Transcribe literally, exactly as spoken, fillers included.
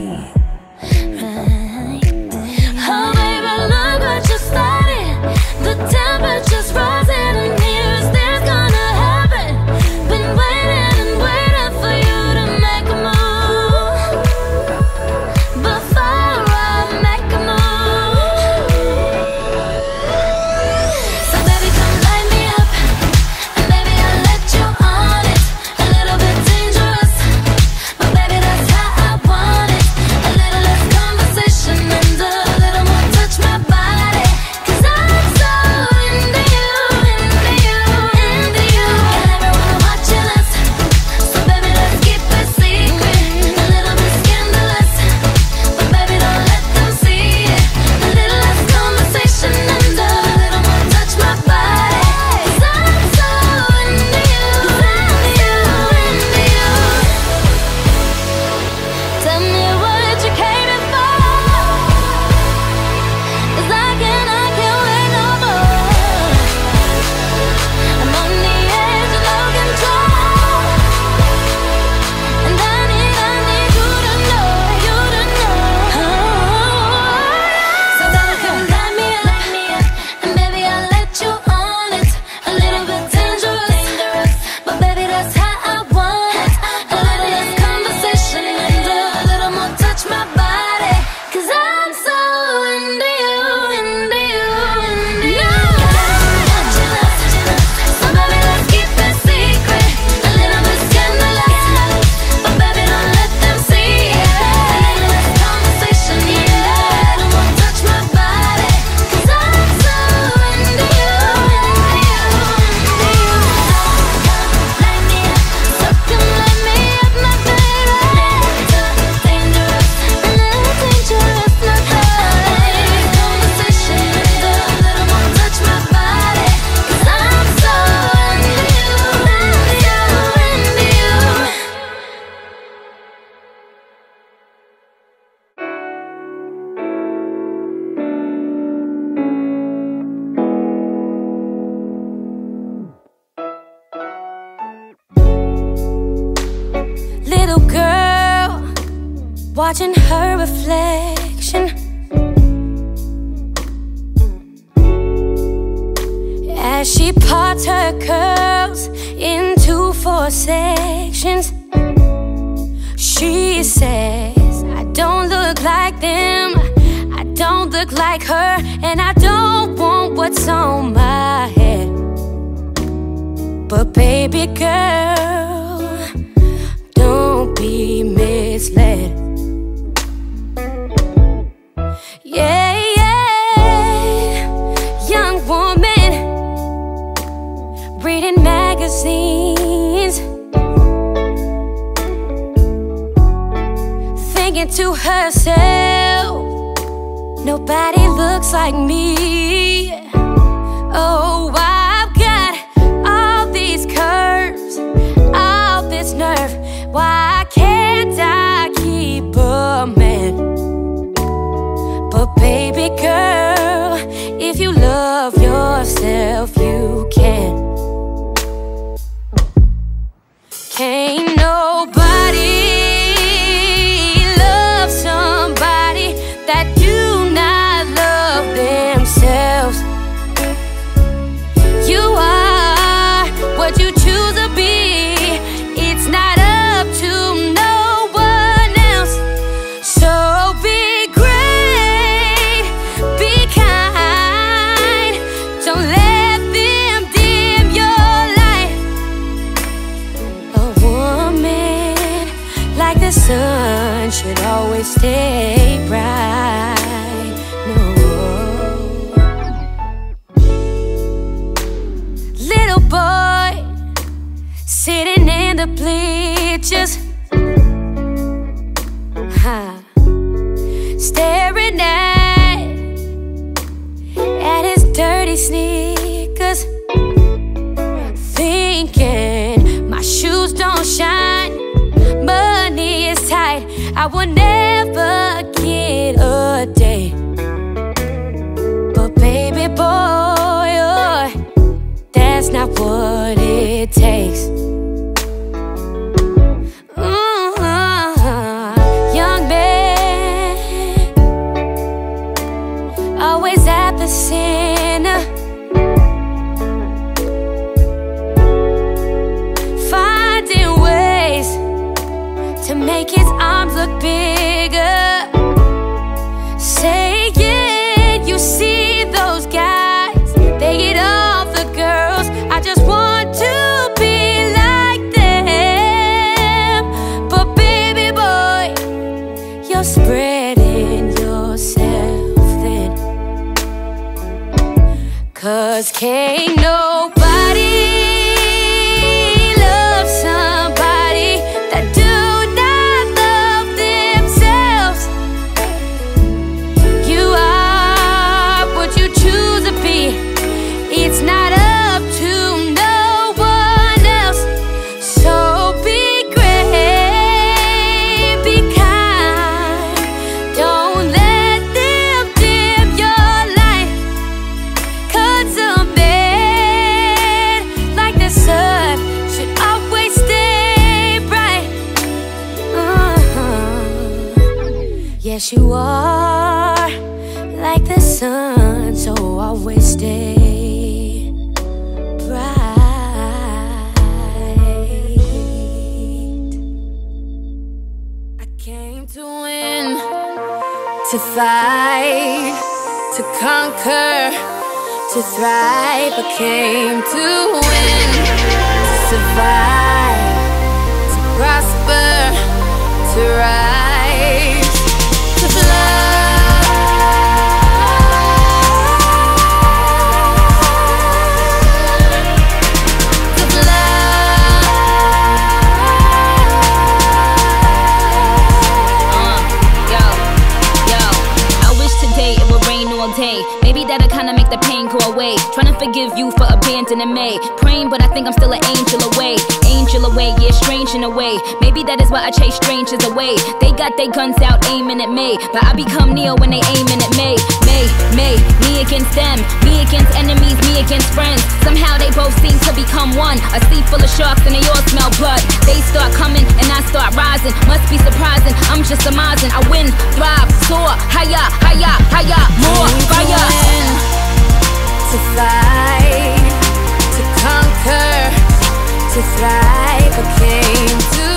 Oh baby, look what you started. The temperature's rising and here's this gonna happen. Been waiting and waiting for you to make a move before I make a move. So baby, come light me up, and baby I'll let you on it. A little bit dangerous, but baby that's how I want it. A little less conversation and a little more touch my body. Cause I'm so into you, into you, into you. And everyone watching us, so baby let's keep it secret. A little bit scandalous, but baby don't let them see it. A little less conversation and a little more touch my body. Cause I'm so into you, into you, into you. Tell me what you came in for, cause I can't, I can't wait no more. I'm on the edge of no control, and I need, I need you to know, you to know. So baby, come light me up, light me up, and baby I'll let you on it. A little bit dangerous, dangerous, but baby that's how I want it. A little less conversation and a little more touch my body. Cause I'm so into you, into you, into you. Watching us, so baby let's keep it secret. A little bit scandalous, but baby don't let them see it. A little less conversation, yeah, a little more touch my body. Cause I'm so into you, into you, into you. Light me up, so come light me up, my baby. Little dangerous, a little dangerous, my baby. Conversation and a little more touch my body. Cause I'm so into you, into you, into you. Little girl, watching her reflection as she parts her curls into four sections. She says, I don't look like them, I don't look like her, and I don't want what's on my head. But baby girl, don't be misled. Yeah, yeah, young woman reading magazines, thinking to herself, nobody looks like me. Oh, I've got all these curves, all this nerve. Why can't I keep a man? But baby girl, if you love yourself, you can. Can't nobody love somebody that do not love themselves. You are what you choose to be. It's not up to no one else. So be great, be kind. Don't let them dim your light. A woman like the sun should always stay bright. No. Little boy sitting in the bleachers, huh, staring at, at his dirty sneakers, thinking my shoes don't shine, money is tight, I will never get a day. But baby boy, oh, that's not what it takes. Mm-hmm. Young man you're spreading yourself thin. 'Cause can't nobody love somebody that do not love themselves. You are what you choose to be. It's not up to no one else. So be great, be kind. Don't let them dim your light. 'Cause a man like the sun should always stay bright. Uh-huh. Yes, you are like the sun, so always stay bright. I came to win, to fight, to conquer, to thrive. I came to win, to survive, to prosper, to rise, to fly. Maybe that'll kinda make the pain go away. Trying to forgive you for abandoning me. Praying, but I think I'm still an angel away. Angel away, yeah, strange in a way. Maybe that is why I chase strangers away. They got their guns out aiming at me, but I become Neo when they aiming at me. Me, me, me against them. Me against enemies, me against friends. Somehow they both seem to become one. A sea full of sharks and they all smell blood. They start coming and I start rising. Must be surprising, I'm just surmising. I win, thrive, soar, higher, higher, higher, more fire. To fight, to conquer, to thrive. I came to